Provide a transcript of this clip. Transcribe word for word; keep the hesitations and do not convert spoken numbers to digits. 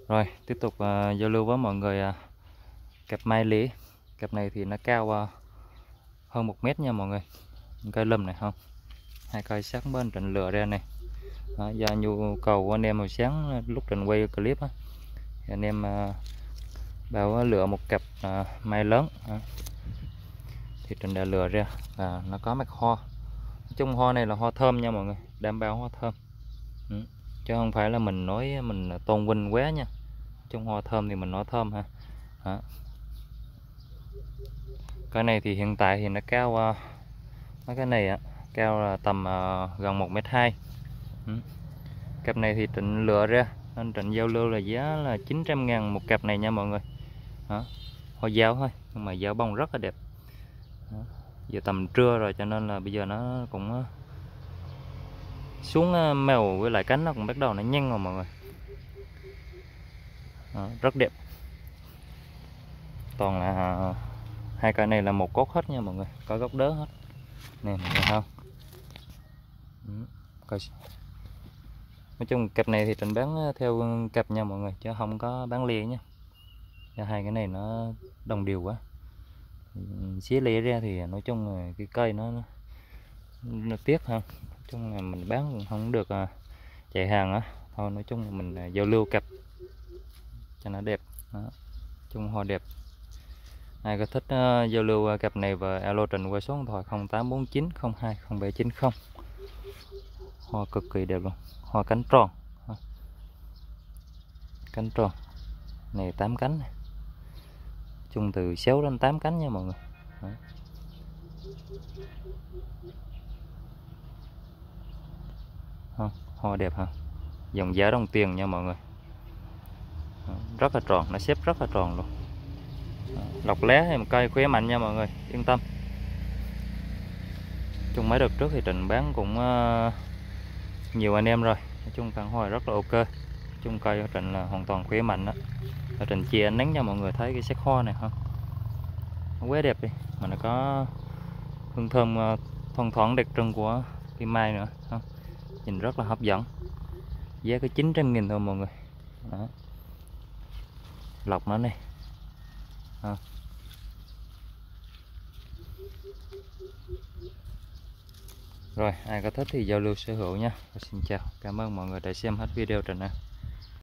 Rồi tiếp tục uh, giao lưu với mọi người uh, cặp mai lý. Cặp này thì nó cao uh, hơn một mét nha mọi người. Cây lâm này không, hai cây sát bên Trịnh lựa ra này. Đó, do nhu cầu của anh em hồi sáng lúc Trịnh quay clip á, thì anh em uh, bảo lựa một cặp uh, mai lớn. Đó. Thì Trịnh đã lựa ra và nó có mặt hoa. Chung hoa này là hoa thơm nha mọi người, đảm bảo hoa thơm. Ừ. Chứ không phải là mình nói mình tôn vinh quá nha. Trong hoa thơm thì mình nói thơm ha. Đó. Cái này thì hiện tại thì nó cao uh, mấy cái này á, cao là tầm uh, gần một mét hai. Ừ. Cặp này thì Trịnh lựa ra nên Trịnh giao lưu là giá là chín trăm ngàn một cặp này nha mọi người. Đó. Hoa dao thôi nhưng mà dao bông rất là đẹp. Đó. Giờ tầm trưa rồi cho nên là bây giờ nó cũng xuống màu với lại cánh nó cũng bắt đầu nó nhăn rồi mọi người. Đó, rất đẹp. Toàn là hai cây này là một cốt hết nha mọi người, có gốc đớ hết nè mọi người không. Coi. Nói chung cặp này thì Trịnh bán theo cặp nha mọi người, chứ không có bán lìa nha. Cho hai cái này nó đồng đều quá. Xía lìa ra thì nói chung là cái cây nó nó, nó tiếc ha. Nói chung là mình bán không được chạy hàng á. Thôi nói chung là mình giao lưu cặp cho nó đẹp. Đó. Chung hoa đẹp. Ai có thích uh, giao lưu cặp này và alo Trịnh qua số điện thoại không tám bốn chín không hai không bảy chín không. Hoa cực kỳ đẹp luôn, hoa cánh tròn, cánh tròn này tám cánh này. Chung từ sáu đến tám cánh nha mọi người. Đó. Không, hoa đẹp ha, dòng giá đồng tiền nha mọi người. Đó, rất là tròn, nó xếp rất là tròn luôn. Đó, lọc lá hay một cây khỏe mạnh nha mọi người, yên tâm. Chung mấy đợt trước thì Trịnh bán cũng uh, nhiều anh em rồi. Nói chung căn hoa rất là ok. Chung cây của Trịnh là hoàn toàn khỏe mạnh đó. Ở Trịnh chia ánh nắng cho mọi người thấy cái sắc hoa này không, nó quá đẹp đi, mà nó có hương thơm uh, thoang thoảng đặc trưng của cây mai nữa không, nhìn rất là hấp dẫn. Giá có chín trăm nghìn thôi mọi người. Đó. Lọc nó này. À. Rồi ai có thích thì giao lưu sở hữu nha. Xin chào, cảm ơn mọi người đã xem hết video Trịnh ạ.